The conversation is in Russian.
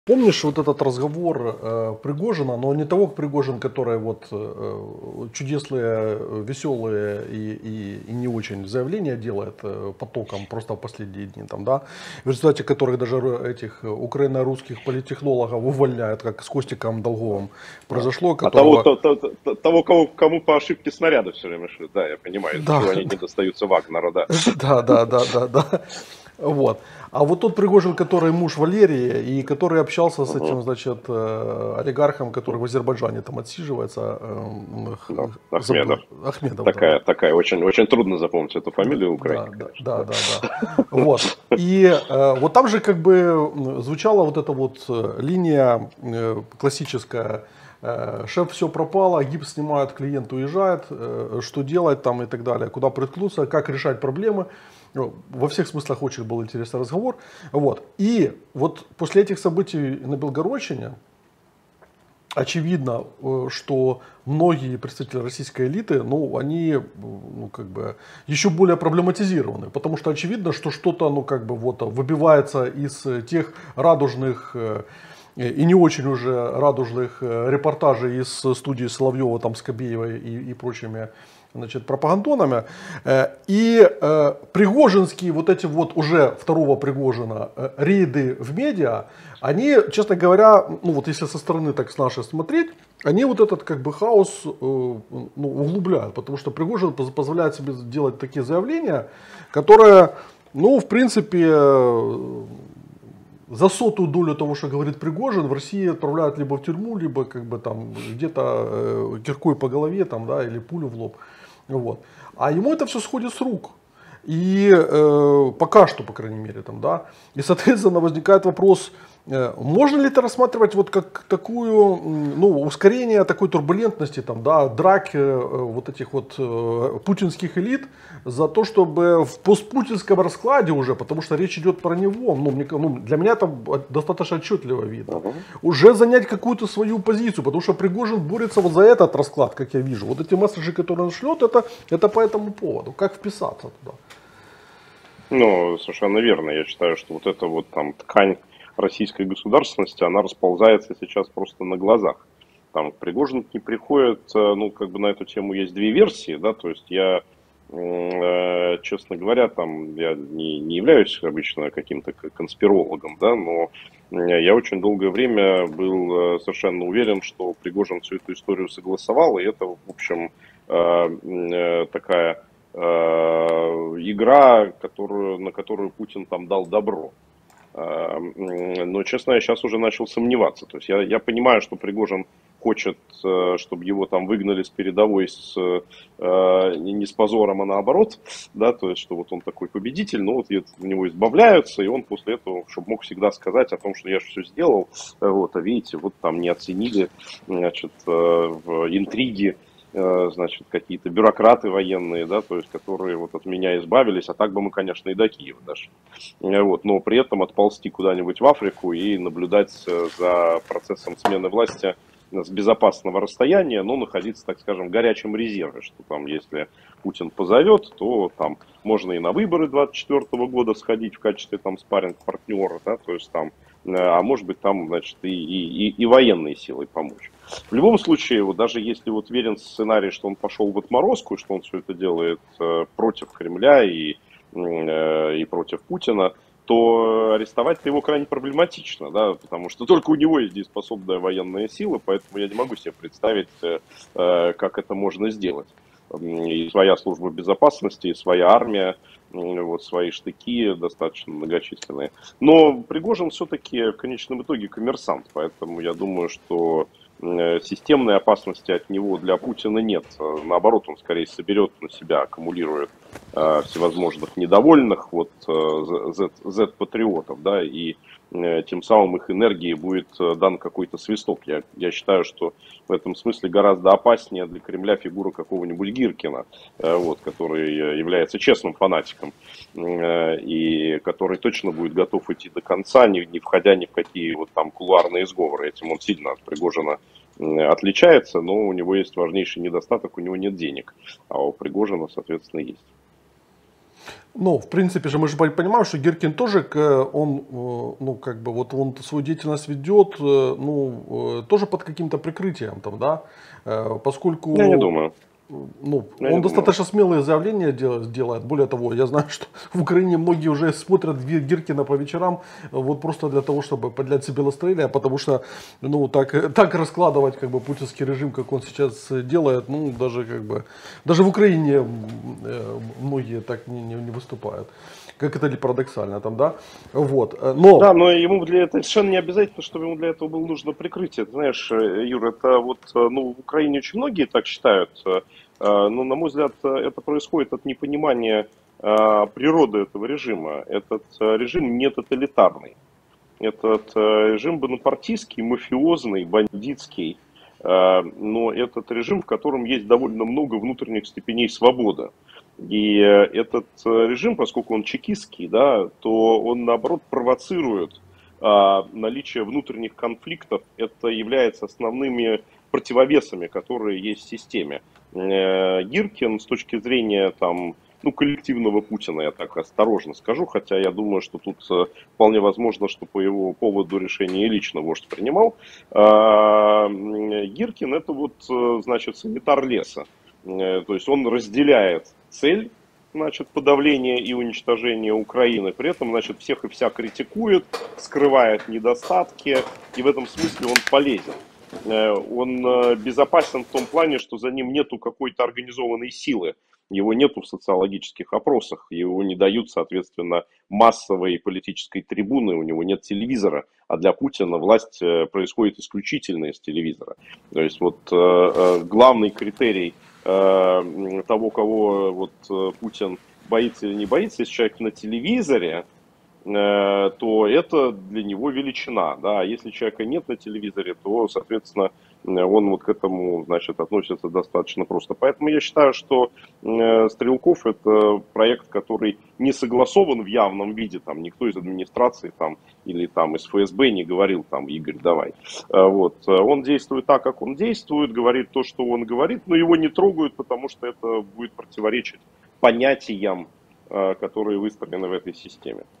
Помнишь вот этот разговор Пригожина, но не того Пригожин, который вот чудесные, веселые и не очень заявления делает потоком просто в последние дни, там, да, в результате которых даже этих украино-русских политтехнологов увольняют, как с Костиком Долговым произошло, А того, которого... кому по ошибке снаряды все время шлют, да, я понимаю, из-за Да, чего они не достаются Вагнера, да. да. Вот. А вот тот Пригожин, который муж Валерии, и который общался с Мгм. этим, значит, олигархом, который в Азербайджане там отсиживается, Да, забыл, Ахмедов. Ахмедов, да, да. Такая, очень, очень трудно запомнить эту Да, фамилию в Украине, да, да, конечно, да, да. да, да. Вот. И вот там же как бы звучала вот эта вот линия классическая. Шеф, все пропало, гипс снимают, клиент уезжает, что делать там и так далее, куда приткнуться, как решать проблемы. Ну, во всех смыслах очень был интересный разговор. Вот. И вот после этих событий на Белгородчине очевидно, что многие представители российской элиты, ну, они, ну, как бы, еще более проблематизированы, потому что очевидно, что что-то, ну, как бы, вот, выбивается из тех радужных и не очень уже радужных репортажей из студии Соловьева, там, Скобеевой и прочими, значит, пропагандонами. Пригожинские вот эти вот уже второго Пригожина рейды в медиа, они, честно говоря, ну вот если со стороны так с нашей смотреть, они вот этот как бы хаос ну, углубляют, потому что Пригожин позволяет себе делать такие заявления, которые, ну, в принципе, за сотую долю того, что говорит Пригожин, в России отправляют либо в тюрьму, либо как бы там где-то киркой по голове, там, да, или пулю в лоб. Вот. А ему это все сходит с рук. И пока что, по крайней мере, там, да. И, соответственно, возникает вопрос, можно ли это рассматривать вот как такую, ну, ускорение такой турбулентности, там, да, драки вот этих вот путинских элит за то, чтобы в постпутинском раскладе уже, потому что речь идет про него, ну, для меня это достаточно отчетливо видно, Мгм. уже занять какую-то свою позицию, потому что Пригожин борется вот за этот расклад, как я вижу. Вот эти месседжи, которые он шлет, это по этому поводу. Как вписаться туда? Ну, совершенно верно. Я считаю, что вот эта вот там ткань российской государственности, она расползается сейчас просто на глазах. Там Пригожин не приходит, ну, как бы на эту тему есть две версии, да, то есть я, честно говоря, там, я не являюсь обычно каким-то конспирологом, да, но я очень долгое время был совершенно уверен, что Пригожин всю эту историю согласовал, и это, в общем, такая игра, на которую Путин там дал добро. Но, честно, я сейчас уже начал сомневаться. То есть я понимаю, что Пригожин хочет, чтобы его там выгнали с передовой не с позором, а наоборот, да, то есть, что вот он такой победитель, но вот у него избавляются, и он после этого, чтобы мог всегда сказать о том, что я же все сделал, вот, а видите, вот там не оценили, значит, в интриги, значит, какие-то бюрократы военные, да, то есть, которые вот от меня избавились, а так бы мы, конечно, и до Киева дошли. Вот, но при этом отползти куда-нибудь в Африку и наблюдать за процессом смены власти с безопасного расстояния, но находиться, так скажем, в горячем резерве, что там, если Путин позовет, то там можно и на выборы 2024 года сходить в качестве там спарринг-партнера, да, то есть там, а может быть там, значит, и военной силой помочь. В любом случае, вот даже если вот верен сценарий, что он пошел в отморозку, что он все это делает против Кремля и против Путина, то арестовать его крайне проблематично, да, потому что только у него есть дееспособная военная сила, поэтому я не могу себе представить, как это можно сделать. И своя служба безопасности, и своя армия, вот свои штыки достаточно многочисленные. Но Пригожин все-таки в конечном итоге коммерсант, поэтому я думаю, что системной опасности от него для Путина нет. Наоборот, он скорее соберет на себя, аккумулирует всевозможных недовольных, вот Z-патриотов, да, и тем самым их энергии будет дан какой-то свисток. Я считаю, что в этом смысле гораздо опаснее для Кремля фигура какого-нибудь Гиркина, вот, который является честным фанатиком и который точно будет готов идти до конца, не входя ни в какие вот там кулуарные сговоры. Этим он сильно от Пригожина отличается, но у него есть важнейший недостаток, у него нет денег, а у Пригожина, соответственно, есть. Ну, в принципе же, мы же понимаем, что Гиркин тоже, он, ну, как бы, вот он свою деятельность ведет, ну, тоже под каким-то прикрытием, там, да, Я не поскольку, думаю. ну, Я не он думаю. достаточно смелые заявления делает. Более того, я знаю, что в Украине многие уже смотрят Гиркина по вечерам, вот просто для того, чтобы подлять себе настроение, потому что, ну, так раскладывать, как бы, путинский режим, как он сейчас делает, ну, даже, как бы, даже в Украине многие так не выступают. Как это ни парадоксально там, да? Вот. Да, Но, но ему для этого совершенно не обязательно, чтобы ему для этого было нужно прикрытие. Ты знаешь, Юр, это вот, ну, в Украине очень многие так считают, но, на мой взгляд, это происходит от непонимания природы этого режима. Этот режим не тоталитарный. Этот режим бонапартийский, мафиозный, бандитский, но этот режим, в котором есть довольно много внутренних степеней свободы. И этот режим, поскольку он чекистский, да, то он наоборот провоцирует наличие внутренних конфликтов. Это является основными противовесами, которые есть в системе. Гиркин с точки зрения там, ну, коллективного Путина, я так осторожно скажу, хотя я думаю, что тут вполне возможно, что по его поводу решение и лично вождь принимал. Гиркин это вот, значит, санитар леса. То есть он разделяет цель, значит, подавления и уничтожения Украины, при этом, значит, всех и вся критикует, скрывает недостатки, и в этом смысле он полезен. Он безопасен в том плане, что за ним нету какой-то организованной силы, его нету в социологических опросах, его не дают, соответственно, массовой политической трибуны, у него нет телевизора, а для Путина власть происходит исключительно из телевизора. То есть вот главный критерий того, кого вот Путин боится или не боится, если человек на телевизоре, то это для него величина, да, а если человека нет на телевизоре, то, соответственно, он вот к этому, значит, относится достаточно просто. Поэтому я считаю, что Стрелков это проект, который не согласован в явном виде, там, никто из администрации, там, или там из ФСБ не говорил, там, Игорь, давай. Вот, он действует так, как он действует, говорит то, что он говорит, но его не трогают, потому что это будет противоречить понятиям, которые выстроены в этой системе.